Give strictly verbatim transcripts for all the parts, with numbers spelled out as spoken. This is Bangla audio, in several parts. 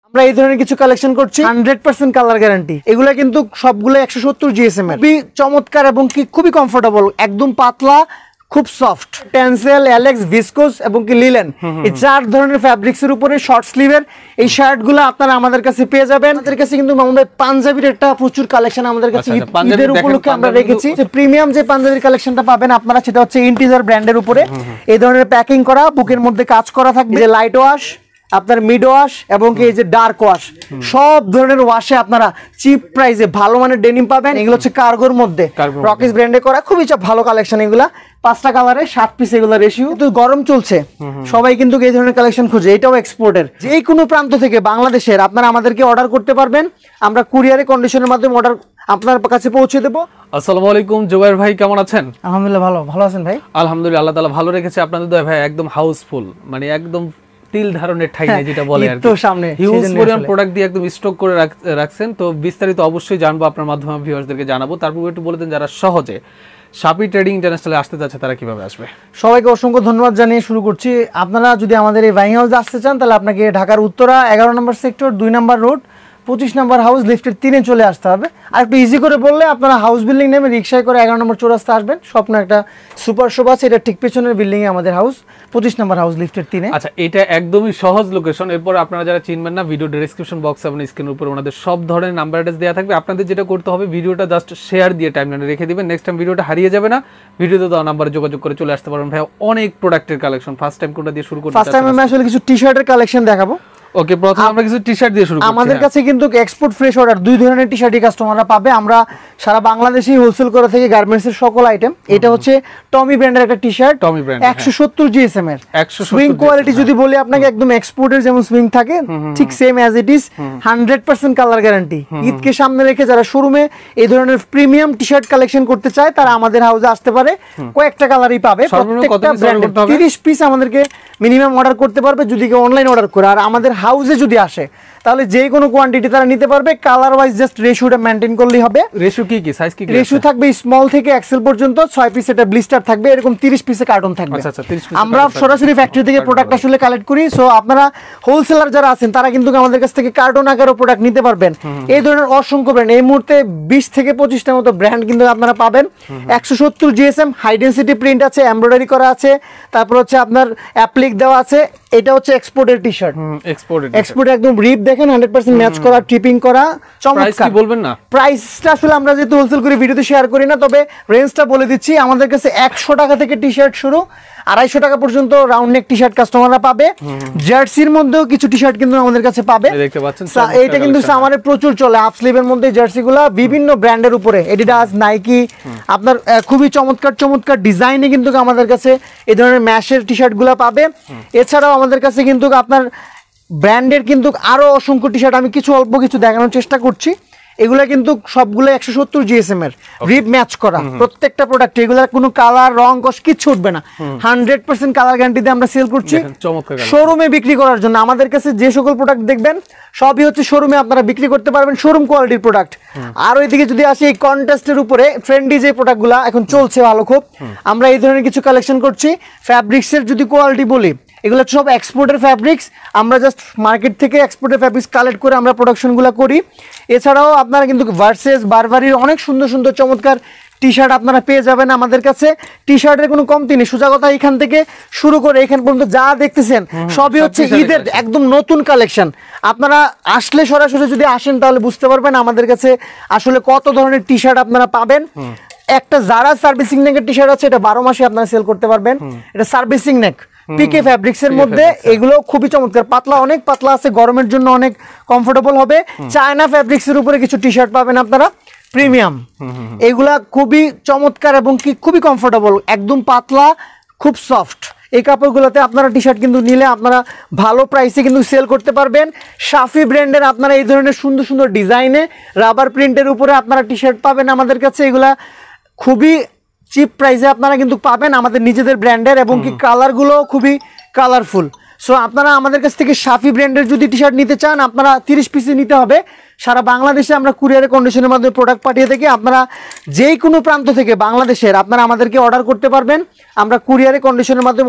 আমরা এই ধরনের কিছু কালেকশন করছি হান্ড্রেড পার্সেন্ট কালার গ্যারান্টি। এগুলা কিন্তু সবগুলো একশো সত্তর জিএসএম এর, খুবই চমৎকার এবং কি খুবই কমফোর্টেবল, একদম পাতলা, খুব সফট, টেন্সেল, অ্যালেক্স, ভিসকোস এবং কি লিলেন, এই চার ধরনের ফ্যাব্রিক্স এর উপরে শর্ট স্লিভের এই শার্ট গুলো আপনারা আমাদের কাছে পেয়ে যাবেন। আমাদের কাছে কিন্তু আমাদের পাঞ্জাবির একটা প্রচুর কালেকশন আমাদের কাছে ঈদের উপলক্ষে আমরা রেখেছি। প্রিমিয়াম যে পাঞ্জাবির কালেকশনটা পাবেন আপনারা সেটা হচ্ছে ইন্টিজার ব্র্যান্ডের উপরে এই ধরনের প্যাকিং করা, বুকের মধ্যে কাজ করা থাকবে, যে লাইট ওয়াশ, আপনার মিড ওয়াশ এবং এই যে ডার্ক ওয়াশ, সব ধরনের ওয়াশে আপনারা চিপ প্রাইসে ভালো মানের ডেনিম পাবেন। এগুলো হচ্ছে কার্গোর মধ্যে রকিস ব্র্যান্ডে করা, খুবই ভালো কালেকশন। এগুলা পাঁচটা কালারে সাত পিস, এগুলো রেশিও। কিন্তু গরম চলছে, সবাই কিন্তু এই ধরনের কালেকশন খুঁজে, এটাও এক্সপোর্টের। যে কোনো প্রান্ত থেকে বাংলাদেশের আপনারা আমাদেরকে অর্ডার করতে পারবেন, আমরা কুরিয়ারে কন্ডিশনের মাধ্যমে অর্ডার আপনার কাছে পৌঁছে দেবো। আসসালামু আলাইকুম জুবাইর ভাই, কেমন আছেন? আলহামদুলিল্লাহ ভালো, ভালো আছেন ভাই? আলহামদুলিল্লাহ, আল্লাহ তাআলা ভালো রেখেছে। আপনাদের দয়া ভাই একদম হাউসফুল, মানে একদম তিল ধারণের ঠাই নেই যেটা বলে আর কি। তো সামনে হিউজ পরিমাণ প্রোডাক্ট দিয়ে একদম স্টক করে রাখছেন। তো বিস্তারিত অবশ্যই জানবো আপনার মাধ্যমে, ভিউয়ার্সদেরকে জানাবো। তারপর একটু বলে দেন যারা সহজে শাপি ট্রেডিং ইন্টারন্যাশনালে আসতে যাচ্ছে তারা কিভাবে আসবে? সবাইকে অসংখ্য ধন্যবাদ জানিয়ে শুরু করছি। আপনারা যদি আমাদের এই বাইং হাউসে আসতে চান তাহলে আপনাকে ঢাকার উত্তরা এগারো নম্বর সেক্টর, দুই নম্বর রোড, পঁচিশ নম্বর হাউস, লিফটের তিনে চলে আসতে হবে। আর একটু ইজি করে বললে আপনারা হাউস বিল্ডিং নেমে রিক্সায় করে এগারো নম্বর চৌরাস্তা আসবেন। স্বপ্ন একটা সুপার শপ আছে, এটা ঠিক পেছনের বিল্ডিং এ আমাদের হাউস, পঁচিশ নম্বর হাউস, লিফটের তিনে। আচ্ছা, এটা একদমই সহজ লোকেশন। এরপর আপনারা যারা চিনবেন না, ভিডিও ডেসক্রিপশন বক্সে এবং স্ক্রিনের উপর ওনাদের সব ধরনের নাম্বার অ্যাড্রেস দেওয়া থাকবে। আপনাদের যেটা করতে হবে, ভিডিওটা জাস্ট শেয়ার দিয়ে টাইমলাইনে রেখে দিবেন। নেক্সট টাইম ভিডিওটা হারিয়ে যাবে না, ভিডিওতে দেওয়া নাম্বারে যোগাযোগ করে চলে আসতে পারবেন। ভাই অনেক প্রোডাক্টের কালেকশন, ফার্স্ট টাইম কোনটা দিয়ে শুরু করতে? ফার্স্ট টাইম আমি আসলে কিছু টি-শার্টের কালেকশন দেখাবো। ওকে, প্রথমে আমরা কিছু টি-শার্ট দিয়ে শুরু করছি। আমাদের কাছে কিন্তু এক্সপোর্ট ফ্রেশ অর্ডার দুই ধরনের টি-শার্টই কাস্টমাররা পাবে। আমরা সারা বাংলাদেশেই হোলসেল করে থাকি গার্মেন্টস এর সকল আইটেম। এটা হচ্ছে টমি ব্র্যান্ডের একটা টি-শার্ট, টমি ব্র্যান্ড, একশো সত্তর জিএসএম এর। সুইং কোয়ালিটি যদি বলি আপনাকে, একদম এক্সপোর্টের যেমন সুইং থাকে ঠিক same as it is, hundred percent colour guarantee. ঈদকে সামনে রেখে যারা শোরুমে এই ধরনের প্রিমিয়াম টি-শার্ট কালেকশন করতে চায় তারা আমাদের হাউসে আসতে পারে। কয়েকটা কালারই পাবে, প্রত্যেকটা ব্র্যান্ডের তিরিশ পিস আমাদেরকে মিনিমাম অর্ডার করতে পারবে যদি কেউ অনলাইন অর্ডার করে। আর আমাদের হাউসে যদি আসে তাহলে যে কোনো কোয়ান্টিটি তারা নিতে পারবে। কালার ওয়াইজ জাস্ট রেশিওটা মেইনটেইন করলেই হবে। রেশিও কি কি সাইজ কি কি? রেশিও থাকবে স্মল থেকে এক্সেল পর্যন্ত, ছয় পিস এটা ব্লিস্টার থাকবে, এরকম তিরিশ পিসে কার্টন থাকবে। আচ্ছা আচ্ছা, তিরিশ পিস। আমরা সরাসরি ফ্যাক্টরি থেকে প্রোডাক্ট আসলে কালেক্ট করি। সো আপনারা হোলসেলার যারা আছেন তারা কিন্তু আমাদের কাছ থেকে কার্টন আকারে প্রোডাক্ট নিতে পারবেন। এই ধরনের অসংখ্য ব্র্যান্ড, এই মুহূর্তে বিশ থেকে পঁচিশটার মতো ব্র্যান্ড কিন্তু আপনারা পাবেন। একশো সত্তর জিএসএম, হাই ডেনসিটি প্রিন্ট আছে, এমব্রয়ডারি করা আছে, তারপর হচ্ছে আপনার অ্যাপ্লিক দেওয়া আছে। এটা হচ্ছে এক্সপোর্টের টি-শার্ট, এক্সপোর্টেড এক্সপোর্ট একদম রিপ দেখেন, হান্ড্রেড পার্সেন্ট ম্যাচ করা, ট্রিপিং করা, চমৎকার। বলবেন না প্রাইসটা আসলে আমরা যেহেতু হোলসেল করে ভিডিওতে শেয়ার করি না, তবে রেঞ্জটা বলে দিচ্ছি। আমাদের কাছে একশো টাকা থেকে টি-শার্ট শুরু, আড়াইশো টাকা পর্যন্ত রাউন্ড নেক টি-শার্ট কাস্টমাররা পাবে। জার্সির মধ্যেও কিছু টি-শার্ট কিন্তু আমাদের কাছে পাবে, দেখতে পাচ্ছেন। এটা কিন্তু সামারে প্রচুর চলে, হাফ স্লিভের মধ্যে জার্সিগুলো বিভিন্ন ব্র্যান্ডের উপরে, এডিডাস, নাইকি, আপনার খুবই চমৎকার চমৎকার ডিজাইনে কিন্তু আমাদের কাছে এই ধরনের ম্যাশের টি-শার্টগুলো পাবে। এছাড়াও আমাদের কাছে কিন্তু আপনার ব্র্যান্ডের কিন্তু আরো অসংখ্য টি-শার্ট, আমি কিছু অল্প কিছু দেখানোর চেষ্টা করছি। এগুলা কিন্তু সবগুলো একশো সত্তর জিএসএম এর, রিপ ম্যাচ করা প্রত্যেকটা প্রোডাক্ট। এগুলার কোনো কালার রং কস কিচ্ছু উঠবে না, হান্ড্রেড পার্সেন্ট কালার গ্যারান্টি দিয়ে আমরা সেল করছি শোরুমে বিক্রি করার জন্য। আমাদের কাছে যে সকল প্রোডাক্ট দেখবেন সবই হচ্ছে শোরুমে আপনারা বিক্রি করতে পারবেন, শোরুম কোয়ালিটির প্রোডাক্ট। আর ওইদিকে যদি আসি এই কন্ট্রাস্টের উপরে ট্রেন্ডি যে প্রোডাক্টগুলো এখন চলছে ভালো খুব, আমরা এই ধরনের কিছু কালেকশন করছি। ফ্যাব্রিক্সের যদি কোয়ালিটি বলি, এগুলো সব এক্সপোর্টের ফ্যাব্রিক্স। আমরা জাস্ট মার্কেট থেকে এক্সপোর্টের ফ্যাব্রিক্স কালেক্ট করে আমরা প্রোডাকশনগুলো করি। এছাড়াও আপনারা কিন্তু ভার্সেস, বারবারির অনেক সুন্দর সুন্দর চমৎকার টি-শার্ট আপনারা পেয়ে যাবেন আমাদের কাছে। টি-শার্টের কোনো কমতি নেই, সোজা কথা এখান থেকে শুরু করে এখান পর্যন্ত যা দেখতেছেন সবই হচ্ছে ঈদের একদম নতুন কালেকশন। আপনারা আসলে সরাসরি যদি আসেন তাহলে বুঝতে পারবেন আমাদের কাছে আসলে কত ধরনের টি-শার্ট আপনারা পাবেন। একটা যারা সার্ভিসিং নেকের টি-শার্ট আছে, এটা বারো মাসে আপনারা সেল করতে পারবেন। এটা সার্ভিসিং নেক, পিকে ফ্যাব্রিক্স এর মধ্যে, এগুলো খুবই চমৎকার, পাতলা, অনেক পাতলা আছে, গরমের জন্য অনেক কমফোর্টেবল হবে। চায়না ফ্যাব্রিক্স এর উপরে কিছু টি-শার্ট পাবেন আপনারা প্রিমিয়াম, এগুলা খুবই চমৎকার এবং কি খুবই কমফোর্টেবল, একদম পাতলা, খুব সফট। এই কাপড়গুলোতে আপনারা টি-শার্ট কিন্তু নিলে আপনারা ভালো প্রাইসে কিন্তু সেল করতে পারবেন। শাফি ব্র্যান্ডের আপনারা এই ধরনের সুন্দর সুন্দর ডিজাইনে রাবার প্রিন্টের উপরে আপনারা টি-শার্ট পাবেন আমাদের কাছে। এগুলা খুবই চিপ প্রাইসে আপনারা কিন্তু পাবেন আমাদের নিজেদের ব্র্যান্ডের, এবং কি কালারগুলো খুবই কালারফুল। সো আপনারা আমাদের কাছ থেকে শাফি ব্র্যান্ডের যদি টি-শার্ট নিতে চান, আপনারা তিরিশ পিসে নিতে হবে। সারা বাংলাদেশে আমরা কুরিয়ারের কন্ডিশনের মাধ্যমে প্রোডাক্ট পাঠিয়ে থাকি। আপনারা যে কোনো প্রান্ত থেকে বাংলাদেশের আপনারা আমাদেরকে অর্ডার করতে পারবেন, আমরা কুরিয়ারের কন্ডিশনের মাধ্যমে অর্ডার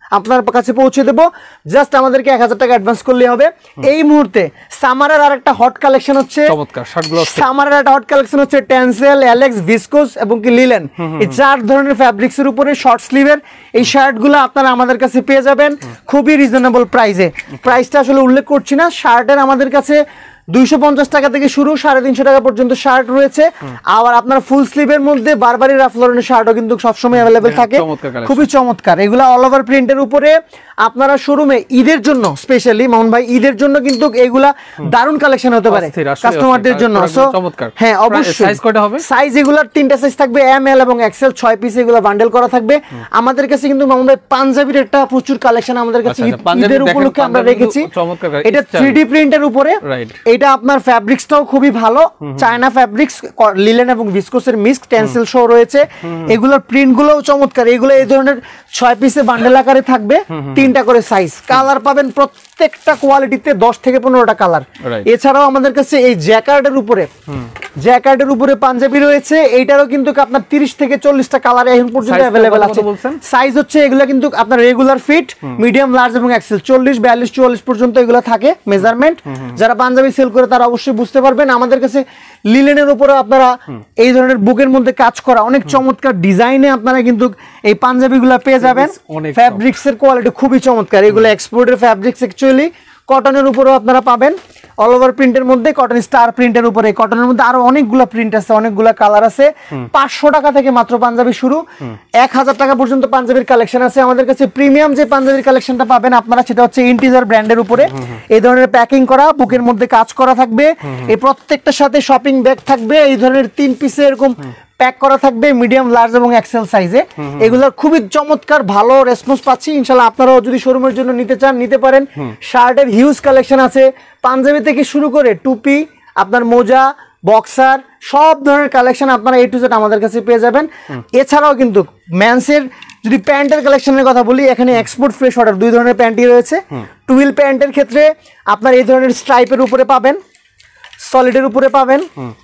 আপনার কাছে পৌঁছে দেবো, জাস্ট আমাদেরকে এক হাজার টাকা অ্যাডভান্স করলে হবে। এই মুহূর্তে সামারের আর একটা হট কালেকশন হচ্ছে, সামারের একটা হট কালেকশন হচ্ছে টেন্সেল, অ্যালেক্স, ভিসকোস এবং কি লিলেন, এই চার ধরনের ফ্যাব্রিক্স এর উপরে শর্ট স্লিভের এই শার্ট গুলো আপনারা আমাদের কাছে পেয়ে যাবেন খুবই রিজনেবল প্রাইসে। প্রাইসটা আসলে উল্লেখ করছি না, শার্টের আমাদের কাছে দুইশো পঞ্চাশ টাকা থেকে শুরু সাড়ে তিনশো টাকা পর্যন্ত শার্ট রয়েছে। আবার আপনার ফুল স্লিভের মধ্যে বারবারি রাফ লরেনের শার্টও কিন্তু সবসময় অ্যাভেলেবেল থাকে, খুবই চমৎকার। এগুলা অল ওভার প্রিন্টের উপরে আপনারা শোরুমে ঈদের জন্য স্পেশালি মামুন ভাই ঈদের জন্য কিন্তু এগুলা দারুণ কালেকশন হতে পারে কাস্টমারদের জন্য। হ্যাঁ অবশ্যই সাইজ কয়টা হবে? সাইজ এগুলার তিনটা সাইজ থাকবে, এম এল এবং এক্সেল, ছয় পিস এগুলা বান্ডেল করা থাকবে। আমাদের কাছে কিন্তু মামুন ভাই পাঞ্জাবির একটা প্রচুর কালেকশন আমাদের কাছে ঈদের উপলক্ষে আমরা রেখেছি। এটা থ্রি ডি প্রিন্টের উপরে, এটা আপনার ফ্যাব্রিক্সটাও খুবই ভালো, চায়না ফ্যাব্রিক্স, লিলেন এবং ভিসকোসের মিক্স, টেন্সিল শো রয়েছে। এগুলোর প্রিন্টগুলোও চমৎকার। এগুলো এই ধরনের ছয় পিসে বান্ডেল আকারে থাকবে, তিনটা করে সাইজ, কালার পাবেন প্রত্যেকটা কোয়ালিটিতে দশ থেকে পনেরোটা কালার। এছাড়াও আমাদের কাছে এই জ্যাকার্ডের উপরে জ্যাকার্ডের উপরে পাঞ্জাবি রয়েছে, এইটারও কিন্তু আপনার তিরিশ থেকে চল্লিশটা কালার এখন পর্যন্ত অ্যাভেলেবেল আছে। সাইজ হচ্ছে এগুলো কিন্তু আপনার রেগুলার ফিট, মিডিয়াম, লার্জ এবং এক্সেল, চল্লিশ, বিয়াল্লিশ, চুয়াল্লিশ পর্যন্ত এগুলো থাকে মেজারমেন্ট। যারা পাঞ্জাবি সেল করে তারা অবশ্যই বুঝতে পারবেন। আমাদের কাছে লিলেনের উপরে আপনারা এই ধরনের বুকের মধ্যে কাজ করা অনেক চমৎকার ডিজাইনে আপনারা কিন্তু এই পাঞ্জাবিগুলো পেয়ে যাবেন। ফ্যাব্রিক্স এর কোয়ালিটি খুবই চমৎকার, এগুলো এক্সপোর্টের ফ্যাব্রিক্স, অ্যাকচুয়ালি কটনের উপরেও আপনারা পাবেন, অল ওভার প্রিন্টের মধ্যে, কটন স্টার প্রিন্টের উপরে। কটনের মধ্যে আরো অনেকগুলো প্রিন্ট আছে, অনেকগুলো কালার আছে। পাঁচশো টাকা থেকে মাত্র পাঞ্জাবি শুরু, এক হাজার টাকা পর্যন্ত পাঞ্জাবির কালেকশন আছে আমাদের কাছে। প্রিমিয়াম যে পাঞ্জাবির কালেকশনটা পাবেন আপনারা সেটা হচ্ছে ইন্টিজার ব্র্যান্ডের উপরে, এই ধরনের প্যাকিং করা, বুকের মধ্যে কাজ করা থাকবে। এই প্রত্যেকটার সাথে শপিং ব্যাগ থাকবে, এই ধরনের তিন পিসে এরকম প্যাক করা থাকবে, মিডিয়াম, লার্জ এবং এক্সেল সাইজে। এগুলোর খুবই চমৎকার ভালো রেসপন্স পাচ্ছি। ইনশাআল্লাহ আপনারাও যদি শোরুমের জন্য নিতে চান নিতে পারেন। শার্টের হিউজ কালেকশন আছে, পাঞ্জাবি থেকে শুরু করে টুপি, আপনার মোজা, বক্সার, সব ধরনের কালেকশন আপনারা এ টু জেড আমাদের কাছে পেয়ে যাবেন। এছাড়াও কিন্তু মেন্সের যদি প্যান্টের কালেকশনের কথা বলি, এখানে এক্সপোর্ট ফ্রেশ অর্ডার দুই ধরনের প্যান্টই রয়েছে। টুইল প্যান্টের ক্ষেত্রে আপনার এই ধরনের স্ট্রাইপের উপরে পাবেন, সলিডের উপরে পাবেন।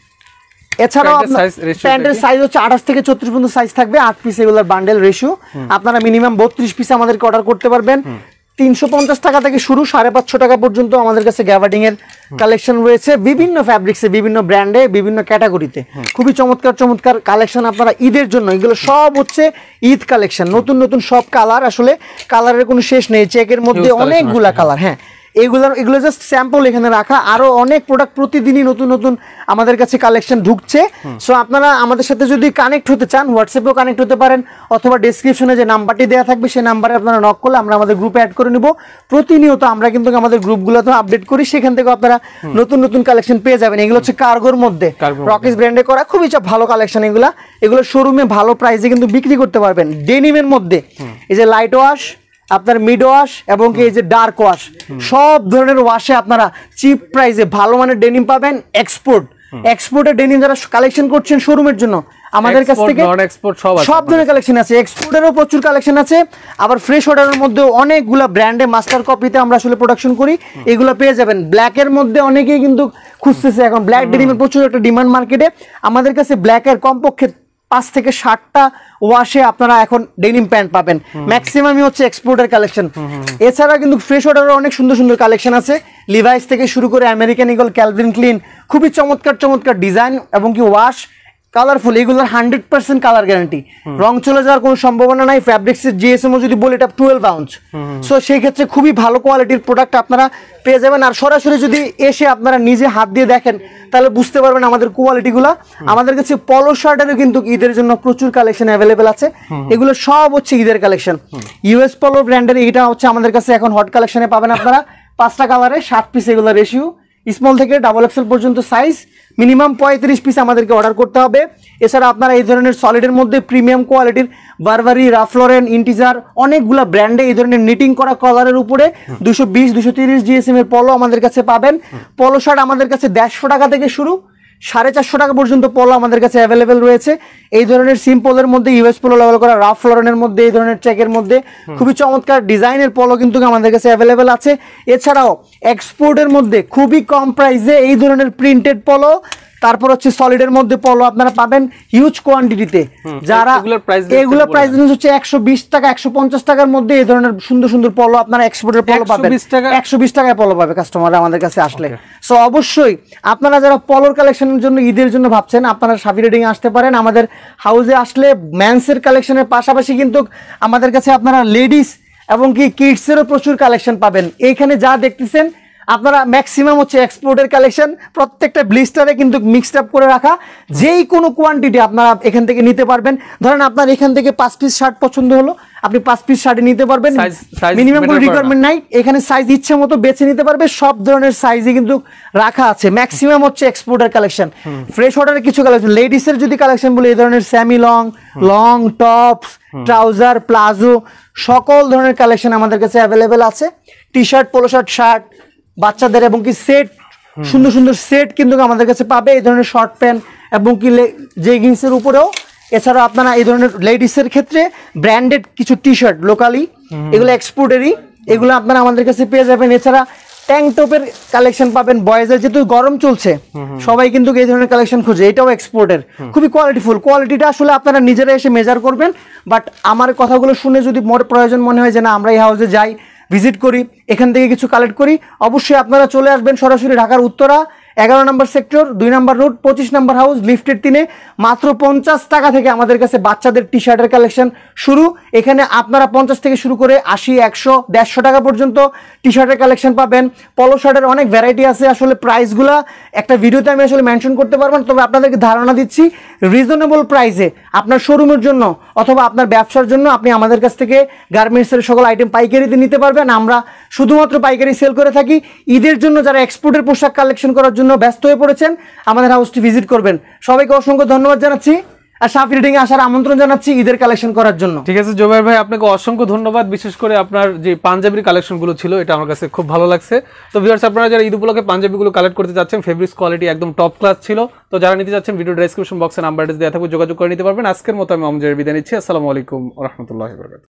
এছাড়াও প্যান্টের সাইজ হচ্ছে আঠাশ থেকে ছত্রিশ পর্যন্ত সাইজ থাকবে, আট পিস এগুলোর বান্ডেল রেশিও। আপনারা মিনিমাম বত্রিশ পিস আমাদেরকে অর্ডার করতে পারবেন। তিনশো পঞ্চাশ টাকা থেকে শুরু সাড়ে পাঁচশো টাকা পর্যন্ত আমাদের কাছে গ্যাবার্ডিং এর কালেকশন রয়েছে, বিভিন্ন ফ্যাব্রিক্সে, বিভিন্ন ব্র্যান্ডে, বিভিন্ন ক্যাটাগরিতে। খুবই চমৎকার চমৎকার কালেকশন আপনারা ঈদের জন্য, এগুলো সব হচ্ছে ঈদ কালেকশন, নতুন নতুন সব কালার, আসলে কালারের কোনো শেষ নেই। চেকের মধ্যে অনেকগুলা কালার, হ্যাঁ এগুলোর এগুলো জাস্ট স্যাম্পল এখানে রাখা, আরো অনেক প্রোডাক্ট প্রতিদিনই নতুন নতুন আমাদের কাছে কালেকশন ঢুকছে। সো আপনারা আমাদের সাথে যদি কানেক্ট হতে চান হোয়াটসঅ্যাপেও কানেক্ট হতে পারেন, অথবা ডেসক্রিপশনে যে নাম্বারটি দেওয়া থাকবে সেই নাম্বারে আপনারা নক করলে আমরা আমাদের গ্রুপে অ্যাড করে নিব। প্রতিনিয়ত আমরা কিন্তু আমাদের গ্রুপগুলোতে আপডেট করি, সেখান থেকে আপনারা নতুন নতুন কালেকশন পেয়ে যাবেন। এগুলো হচ্ছে কার্গোর মধ্যে রকিস ব্র্যান্ডে করা, খুবই ভালো কালেকশন এগুলা। এগুলো শোরুমে ভালো প্রাইসে কিন্তু বিক্রি করতে পারবেন। ডেনিমের মধ্যে এই যে লাইট ওয়াশ, আপনার মিড ওয়াশ এবং এই যে ডার্ক ওয়াশ, সব ধরনের ওয়াশে আপনারা চিপ প্রাইসে ভালো মানের ডেনিম পাবেন। এক্সপোর্ট এক্সপোর্টের ডেনিম যারা কালেকশন করছেন শোরুমের জন্য আমাদের কাছ থেকে সব ধরনের কালেকশন আছে। এক্সপোর্টেরও প্রচুর কালেকশন আছে, আবার ফ্রেশ অর্ডারের মধ্যে অনেকগুলা ব্র্যান্ডে মাস্টার কপিতে আমরা আসলে প্রোডাকশন করি, এগুলো পেয়ে যাবেন। ব্ল্যাকের মধ্যে অনেকেই কিন্তু খুঁজতেছে এখন, ব্ল্যাক ডেনিমের প্রচুর একটা ডিমান্ড মার্কেটে। আমাদের কাছে ব্ল্যাকের কমপক্ষে পাঁচ থেকে ষাটটা ওয়াশে আপনারা এখন ডেনিম প্যান্ট পাবেন, ম্যাক্সিমামই হচ্ছে এক্সপোর্টের কালেকশন। এছাড়া কিন্তু ফ্রেশ অর্ডারের অনেক সুন্দর সুন্দর কালেকশন আছে, লিভাইস থেকে শুরু করে আমেরিকান ইগল, ক্যালভিন ক্লিন, খুবই চমৎকার চমৎকার ডিজাইন এবং কি ওয়াশ, কালারফুল। এগুলোর হান্ড্রেড পার্সেন্ট কালার গ্যারান্টি, রং চলে যাওয়ার কোনো সম্ভাবনা নাই। ফ্যাব্রিক্সের জিএসএম যদি বলি এটা টুয়েলভ আউন্স, সো সেই ক্ষেত্রে খুবই ভালো কোয়ালিটির প্রোডাক্ট আপনারা পেয়ে যাবেন। আর সরাসরি যদি এসে আপনারা নিজে হাত দিয়ে দেখেন তাহলে বুঝতে পারবেন আমাদের কোয়ালিটিগুলো। আমাদের কাছে পলো শার্টেরও কিন্তু ঈদের জন্য প্রচুর কালেকশন অ্যাভেলেবেল আছে, এগুলো সব হচ্ছে ঈদের কালেকশন। ইউএস পলো ব্র্যান্ডের এটা হচ্ছে আমাদের কাছে এখন হট কালেকশনে পাবেন আপনারা, পাঁচটা কালারে, সাত পিস এগুলো রেশিও, স্মল থেকে ডাবল এক্সেল পর্যন্ত সাইজ, মিনিমাম পঁয়ত্রিশ পিস আমাদেরকে অর্ডার করতে হবে। এছাড়া আপনারা এই ধরনের সলিডের মধ্যে প্রিমিয়াম কোয়ালিটির বারবারি, রাফ লরেন, ইন্টিজার, অনেকগুলো ব্র্যান্ডে এই ধরনের নিটিং করা কলারের উপরে দুশো বিশ দুশো তিরিশ জিএসএম এর পলো আমাদের কাছে পাবেন। পলো শার্ট আমাদের কাছে দেড়শো টাকা থেকে শুরু, সাড়ে চারশো টাকা পর্যন্ত পলো আমাদের কাছে অ্যাভেলেবেল রয়েছে। এই ধরনের সিম্পলের মধ্যে ইউএস পলো লেভেল করা, রাফ লরেনের মধ্যে এই ধরনের চেকের মধ্যে খুবই চমৎকার ডিজাইনের পলো কিন্তু আমাদের কাছে অ্যাভেলেবেল আছে। এছাড়াও এক্সপোর্টের মধ্যে খুবই কম প্রাইসে এই ধরনের প্রিন্টেড পলো, তারপর হচ্ছে সলিডের মধ্যে পলো আপনারা পাবেন হিউজ কোয়ান্টিটিতে, যারা এগুলো প্রাইস হচ্ছে একশো বিশ টাকা একশো পঞ্চাশ টাকার মধ্যে এই ধরনের সুন্দর সুন্দর পলো আপনারা এক্সপোর্টের পলো পাবেন, একশো বিশ টাকায় পলো পাবে কাস্টমাররা আমাদের কাছে আসলে। সো অবশ্যই আপনারা যারা পলোর কালেকশনের জন্য ঈদের জন্য ভাবছেন আপনারা সাফি রেডিং আসতে পারেন। আমাদের হাউসে আসলে মেন্সের কালেকশনের পাশাপাশি কিন্তু আমাদের কাছে আপনারা লেডিস এবং কি কিডসেরও প্রচুর কালেকশন পাবেন। এইখানে যা দেখতেছেন আপনারা ম্যাক্সিমাম হচ্ছে এক্সপোর্টের কালেকশন, প্রত্যেকটা ব্লিস্টারে কিন্তু মিক্সড আপ করে রাখা, যেই কোনো কোয়ান্টিটি আপনারা এখান থেকে নিতে পারবেন। ধরেন আপনার এখান থেকে পাঁচ পিস শার্ট পছন্দ হলো, আপনি পাঁচ পিস শার্ট নিতে পারবেন, মিনিমাম কোনো রিকোয়ারমেন্ট নাই, এখানে সাইজ ইচ্ছা মতো বেছে নিতে পারবে, সব ধরনের সাইজই কিন্তু রাখা আছে। ম্যাক্সিমাম হচ্ছে এক্সপোর্টের কালেকশন, ফ্রেশ ওয়াটারের কিছু কালেকশন, লেডিসের যদি কালেকশন বলি এই ধরনের semi long, long tops, trouser, palazzo সকল ধরনের কালেকশন আমাদের কাছে অ্যাভেলেবেল আছে। T shirt, polo shirt, shirt বাচ্চাদের এবং কি সেট, সুন্দর সুন্দর সেট কিন্তু আমাদের কাছে পাবে, এই ধরনের শর্ট প্যান্ট এবং কি জেগিংসের উপরেও। এছাড়াও আপনারা এই ধরনের লেডিসের ক্ষেত্রে ব্র্যান্ডেড কিছু টি শার্ট লোকালি, এগুলো এক্সপোর্টেরই, এগুলো আপনারা আমাদের কাছে পেয়ে যাবেন। এছাড়া ট্যাঙ্ক টপের কালেকশন পাবেন, বয়েজের যেহেতু গরম চলছে সবাই কিন্তু এই ধরনের কালেকশন খুঁজে, এটাও এক্সপোর্টের, খুবই কোয়ালিটিফুল। কোয়ালিটিটা আসলে আপনারা নিজেরা এসে মেজার করবেন, বাট আমার কথাগুলো শুনে যদি মোর প্রয়োজন মনে হয় যে না আমরা এই হাউসে যাই, ভিজিট করি, এখান থেকে কিছু কালেক্ট করি, অবশ্যই আপনারা চলে আসবেন সরাসরি ঢাকার উত্তরা এগারো নম্বর সেক্টর, দুই নম্বর রোড, পঁচিশ নম্বর হাউস, লিফটের তিনে। মাত্র পঞ্চাশ টাকা থেকে আমাদের কাছে বাচ্চাদের টি শার্টের কালেকশন শুরু। এখানে আপনারা পঞ্চাশ থেকে শুরু করে আশি, একশো, দেড়শো টাকা পর্যন্ত টি শার্টের কালেকশন পাবেন। পলো শার্টের অনেক ভ্যারাইটি আছে, আসলে প্রাইসগুলো একটা ভিডিওতে আমি আসলে মেনশন করতে পারবো না, তবে আপনাদেরকে ধারণা দিচ্ছি রিজনেবল প্রাইসে আপনার শোরুমের জন্য অথবা আপনার ব্যবসার জন্য আপনি আমাদের কাছ থেকে গার্মেন্টসের সকল আইটেম পাইকারিতে নিতে পারবেন। আমরা শুধুমাত্র পাইকারি সেল করে থাকি। ঈদের জন্য যারা এক্সপোর্টের পোশাক কালেকশন করার জন্য ব্যস্ত হয়ে পড়েছেন আমাদের হাউসটি ভিজিট করবেন। সবাইকে অসংখ্য ধন্যবাদ জানাচ্ছি আর সাফি রিডিং এ আসার আমন্ত্রণ জানাচ্ছি ঈদের কালেকশন করার জন্য। ঠিক আছে জোবাইর ভাই, আপনাকে অসংখ্য ধন্যবাদ। বিশেষ করে আপনার যে পাঞ্জাবির কালেকশনগুলো ছিল এটা আমার কাছে খুব ভালো লাগছে। তো ভিউয়ার্স, আপনারা যারা ঈদ উপলক্ষে পাঞ্জাবিগুলো কালেক্ট করতে যাচ্ছেন, ফেব্রিক্স কোয়ালিটি একদম টপ ক্লাস ছিল। তো যারা নিতে যাচ্ছেন ভিডিও ডেসক্রিপশন বক্সে নাম্বার দেওয়া থাকবে, যোগাযোগ করে নিতে পারবেন। আজকের মতো আমি আমজাদের বিদায় নিচ্ছি। আসসালামু আলাইকুম ওয়া রাহমাতুল্লাহি ওয়া বারাকাতুহু।